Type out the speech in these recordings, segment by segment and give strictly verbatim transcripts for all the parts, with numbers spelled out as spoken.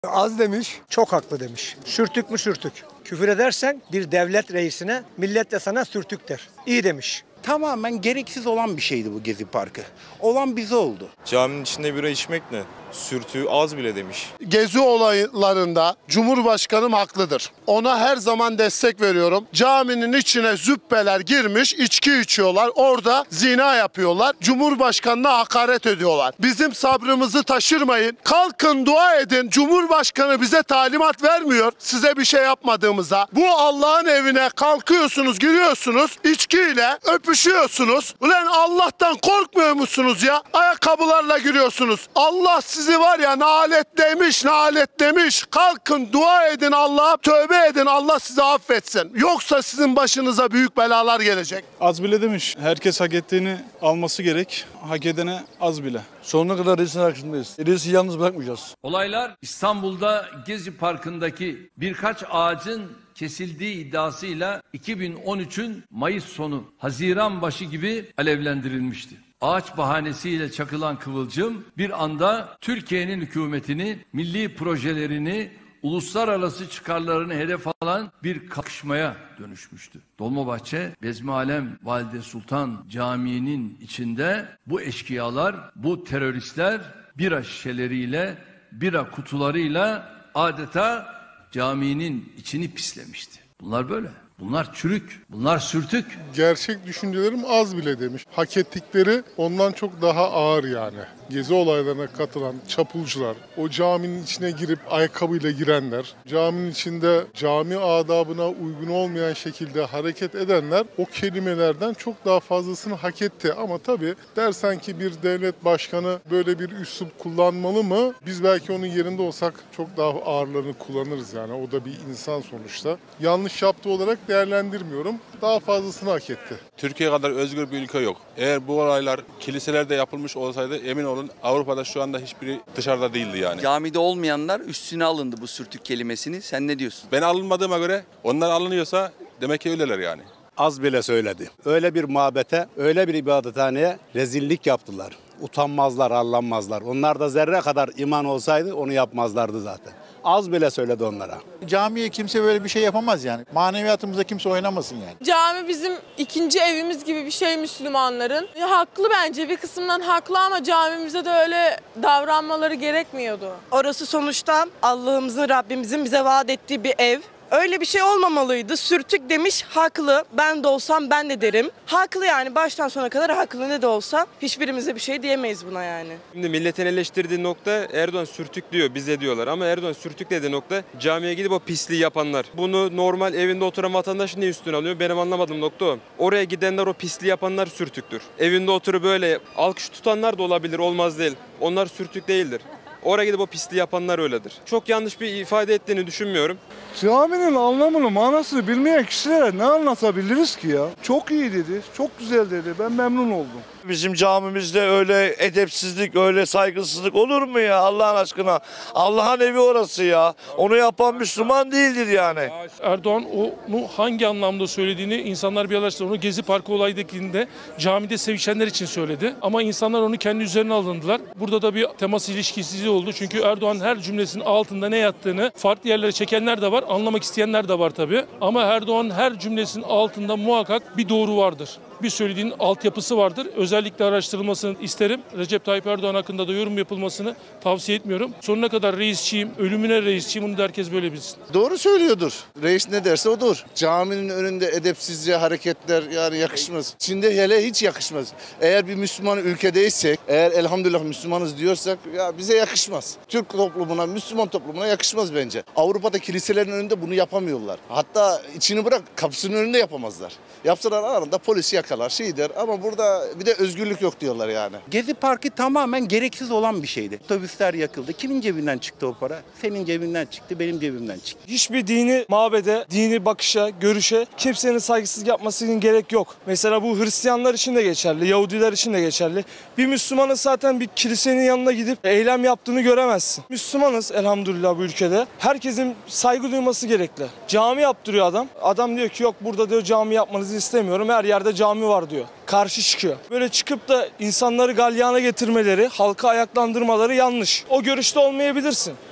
Az demiş. Çok haklı demiş. Sürtük mü sürtük? Küfür edersen bir devlet reisine millet de sana sürtük der. İyi demiş. Tamamen gereksiz olan bir şeydi bu Gezi Parkı. Olan bize oldu. Caminin içinde bira içmek ne? Sürtüğü az bile demiş. Gezi olaylarında Cumhurbaşkanım haklıdır. Ona her zaman destek veriyorum. Caminin içine züppeler girmiş, içki içiyorlar. Orada zina yapıyorlar. Cumhurbaşkanına hakaret ediyorlar. Bizim sabrımızı taşırmayın. Kalkın dua edin. Cumhurbaşkanı bize talimat vermiyor. Size bir şey yapmadığımıza. Bu Allah'ın evine kalkıyorsunuz, giriyorsunuz. İçkiyle öpüşüyorsunuz. Ulan Allah'tan korkmuyor musunuz ya? Ayakkabılarla giriyorsunuz. Allah sizi Sizi var ya nalet demiş, nalet demiş. Kalkın dua edin Allah'a, tövbe edin Allah sizi affetsin. Yoksa sizin başınıza büyük belalar gelecek. Az bile demiş. Herkes hak ettiğini alması gerek. Hak edene az bile. Sonuna kadar reisin arkasındayız. Reisi yalnız bırakmayacağız. Olaylar İstanbul'da Gezi Parkı'ndaki birkaç ağacın kesildiği iddiasıyla iki bin on üçün Mayıs sonu, Haziran başı gibi alevlendirilmişti. Ağaç bahanesiyle çakılan kıvılcım bir anda Türkiye'nin hükümetini, milli projelerini, uluslararası çıkarlarını hedef alan bir kalkışmaya dönüşmüştü. Dolmabahçe, Bezmialem Valide Sultan Camii'nin içinde bu eşkıyalar, bu teröristler bira şişeleriyle, bira kutularıyla adeta caminin içini pislemişti. Bunlar böyle. Bunlar çürük, bunlar sürtük. Gerçek düşüncelerim az bile demiş. Hak ettikleri ondan çok daha ağır yani. Gezi olaylarına katılan çapulcular, o caminin içine girip ayakkabıyla girenler, caminin içinde cami adabına uygun olmayan şekilde hareket edenler o kelimelerden çok daha fazlasını hak etti. Ama tabii dersen ki bir devlet başkanı böyle bir üslup kullanmalı mı? Biz belki onun yerinde olsak çok daha ağırlarını kullanırız yani. O da bir insan sonuçta. Yanlış yaptığı olarak değerlendirmiyorum. Daha fazlasını hak etti. Türkiye kadar özgür bir ülke yok. Eğer bu olaylar kiliselerde yapılmış olsaydı emin olun Avrupa'da şu anda hiçbiri dışarıda değildi yani. Camide olmayanlar üstüne alındı bu sürtük kelimesini. Sen ne diyorsun? Ben alınmadığıma göre onlar alınıyorsa demek ki öyleler yani. Az bile söyledi. Öyle bir mabete, öyle bir ibadethaneye rezillik yaptılar. Utanmazlar, arlanmazlar. Onlar da zerre kadar iman olsaydı onu yapmazlardı zaten. Az bile söyledi onlara. Camiye kimse böyle bir şey yapamaz yani. Maneviyatımıza kimse oynamasın yani. Cami bizim ikinci evimiz gibi bir şey Müslümanların. Ya, haklı bence, bir kısımdan haklı ama camimize de öyle davranmaları gerekmiyordu. Orası sonuçta Allah'ımızın, Rabbimizin bize vaat ettiği bir ev. Öyle bir şey olmamalıydı. Sürtük demiş, haklı. Ben de olsam ben de derim. Haklı yani, baştan sona kadar haklı, ne de olsa. Hiçbirimize bir şey diyemeyiz buna yani. Şimdi milletin eleştirdiği nokta Erdoğan sürtük diyor, bize diyorlar. Ama Erdoğan sürtük dediği nokta camiye gidip o pisliği yapanlar. Bunu normal evinde oturan vatandaş niye üstüne alıyor? Benim anlamadığım nokta o. Oraya gidenler, o pisliği yapanlar sürtüktür. Evinde oturup böyle alkış tutanlar da olabilir, olmaz değil. Onlar sürtük değildir. Oraya gidip o pisliği yapanlar öyledir. Çok yanlış bir ifade ettiğini düşünmüyorum. Caminin anlamını, manasını bilmeyen kişilere ne anlatabiliriz ki ya? Çok iyi dedi, çok güzel dedi. Ben memnun oldum. Bizim camimizde öyle edepsizlik, öyle saygısızlık olur mu ya Allah'ın aşkına? Allah'ın evi orası ya. Onu yapan Müslüman değildir yani. Erdoğan onu hangi anlamda söylediğini insanlar bir araştırdı. Onu Gezi Parkı olayındakinde camide sevişenler için söyledi. Ama insanlar onu kendi üzerine alındılar. Burada da bir temas ilişkisizliği oldu. Çünkü Erdoğan her cümlesinin altında ne yattığını farklı yerlere çekenler de var. Anlamak isteyenler de var tabii. Ama Erdoğan her cümlesinin altında muhakkak bir doğru vardır. Bir söylediğinin altyapısı vardır. Özellikle araştırılmasını isterim. Recep Tayyip Erdoğan hakkında da yorum yapılmasını tavsiye etmiyorum. Sonuna kadar reisçiyim, ölümüne reisçiyim. Bunu da herkes böyle bilsin. Doğru söylüyordur. Reis ne derse odur. Caminin önünde edepsizce hareketler yani yakışmaz. Çin'de hele hiç yakışmaz. Eğer bir Müslüman ülkedeysek, eğer elhamdülillah Müslümanız diyorsak ya bize yakışmaz. Türk toplumuna, Müslüman toplumuna yakışmaz bence. Avrupa'da kiliselerin önünde bunu yapamıyorlar. Hatta içini bırak kapısının önünde yapamazlar. Yapsalar arasında polisi yakalar, şey der ama burada bir de özgürlük yok diyorlar yani. Gezi Parkı tamamen gereksiz olan bir şeydi. Otobüsler yakıldı. Kimin cebinden çıktı o para? Senin cebinden çıktı, benim cebimden çıktı. Hiçbir dini mabede, dini bakışa, görüşe kimsenin saygısızlık yapmasına gerek yok. Mesela bu Hristiyanlar için de geçerli, Yahudiler için de geçerli. Bir Müslümanın zaten bir kilisenin yanına gidip eylem yaptığını göremezsin. Müslümanız elhamdülillah bu ülkede. Herkesin saygı duyması gerekli. Cami yaptırıyor adam. Adam diyor ki yok burada diyor cami yapmanızı istemiyorum. Her yerde cami var diyor. Karşı çıkıyor. Böyle çıkıp da insanları galyana getirmeleri, halka ayaklandırmaları yanlış. O görüşte olmayabilirsin.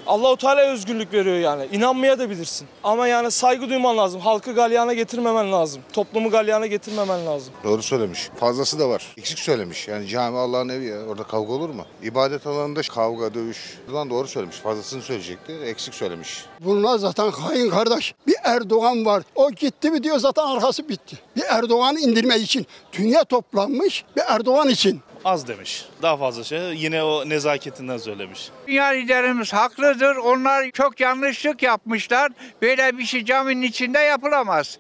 Allah-u Teala özgürlük veriyor yani. İnanmaya da bilirsin. Ama yani saygı duyman lazım. Halkı galyana getirmemen lazım. Toplumu galyana getirmemen lazım. Doğru söylemiş. Fazlası da var. Eksik söylemiş. Yani cami Allah'ın evi ya. Orada kavga olur mu? İbadet alanında kavga, dövüş. Buradan doğru söylemiş. Fazlasını söyleyecekti. Eksik söylemiş. Bunlar zaten hain kardeş. Bir Erdoğan var. O gitti mi diyor zaten arkası bitti. Bir Erdoğan'ı indirmek için. Dünya toplanmış bir Erdoğan için. Az demiş. Daha fazla şey. Yine o nezaketinden söylemiş. Dünya liderimiz haklıdır. Onlar çok yanlışlık yapmışlar. Böyle bir şey caminin içinde yapılamaz.